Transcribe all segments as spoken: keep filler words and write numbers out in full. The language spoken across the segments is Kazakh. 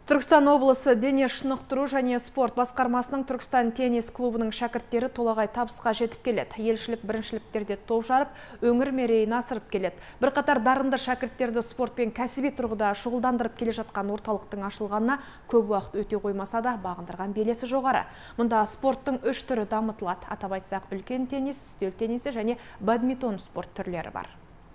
Түркістан облысы дене шынықтыру және спорт басқармасының Түркістан теннис клубының шәкірттері толағай табысқа жетіп келеді. Елшілік біріншіліктерде топ жарып, өңір мерейін асырып келеді. Бірқатар дарынды шәкірттерді спортпен кәсіби тұрғыда шұғылдандырып келе жатқан орталықтың ашылғанына көп уақыт өте қоймаса да бағындырған белесі жоғары. Мұнда спорттың үш түрі дамытылады. Атап айтсақ, үлкен теннис, үстел теннисі және бадминтон спорт түрлері бар.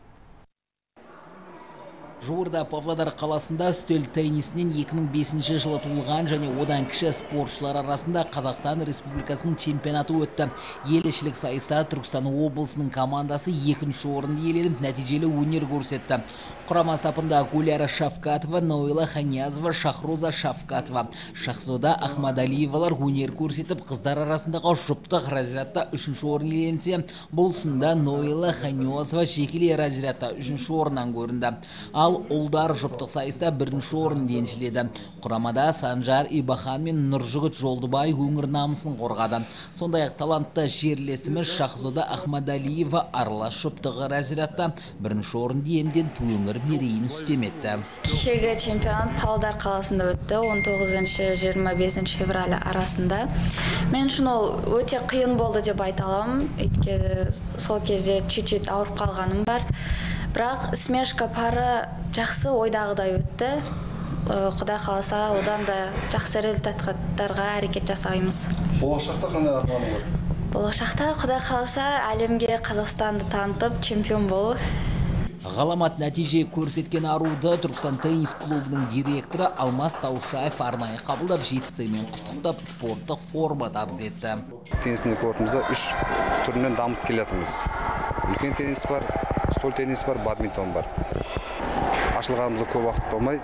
Жуырда Павлодар қаласында үстел теннисінен екі мың бесінші жылы туылған және одан кіші спортшылар арасында Қазақстан Республикасының чемпионаты өтті. Елішілік сайыста Түркістан облысының командасы екінші орынды иеленіп, нәтижелі өнер көрсетті. Құрама сапында Гуляра Шавкатова, Нойла Ханиязова, Шахроза Шавкатова, Шахзода Ахмадалиевалар өнер көрсетіп, қыздар арасындағы жұптық разрядта үшінші орын иеленсе, бұл сында Нойла Ханиязова жекелей разрядта үшінші орыннан көрінді. Ал ұлдар жұптық сайыста бірінші орын еншіледі. Құрамада Санжар Ибахан мен Нұржығыт Жолдыбай өңір намысын қорғады. Сондай-ақ талантты жерлесіміз Шахзода Ахмадалиева аралас жұптығы разрядта бірінші орын иемденіп өңір мерейін үстеметті. Кешегі чемпионат Павлодар қаласында өтті, он тоғызыншы жиырма бесінші февраль арасында. Мен үшін ол өте қиын болды деп айта аламын. Өйткені сол кезде чуть-чуть ауырып қалғаным бар. Бірақ смешка пары жақсы ойдағыдай өтті. Құдай қаласа, одан да жақсы результаттарға әрекет жасаймыз. Болашақта қандай арманың бар? Болашақта Құдай қаласа әлемге Қазақстанды танытып чемпион болу. Ғаламат нәтиже көрсеткен аруды Түркістан теннис клубының директоры Алмас Таушаев арнайы қабылдап жетістігімен құттықтап спорттық форма табыс етті. Теннистің кортымызда үш түрінен дамып келетіміз. Үлкен теннис бар, стол теннис бар, бадминтон бар. Ашылғанымызда көп уақыт болмай,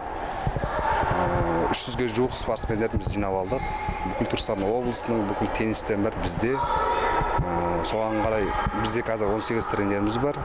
үш жүзге жуық спортсмендеріміз жинап алдық. Бүкіл Түркістан облысының бүкіл теннистен бар бізде. Соған қарай бізде қазір он сегіз тренеріміз бар.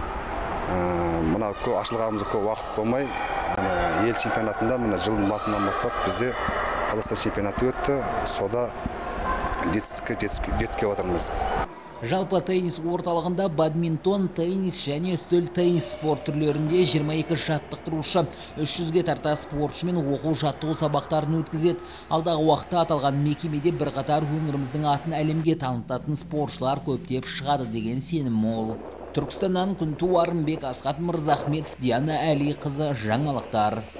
Мына ашылғанымызда көп уақыт болмай, ел чемпионатында жылдың басынан бастап бізде Қазақстан чемпионаты өтті. Сода жетістікке жетіп отырмыз. Жалпы теннис орталығында бадминтон, теннис және үстел теннис спорт түрлерінде жиырма екі жаттықтырушы, үш жүзге тарта спортшы мен оқу жаттығу сабақтарын өткізеді. Алдағы уақытта аталған мекемеде бірқатар өңіріміздің атын әлемге танытатын спортшылар көптеп шығады деген сенім мол. Түркістаннан Күнту Арымбек, Асқат Мырзахметов, Диана Әли қызы, жаңалықтар.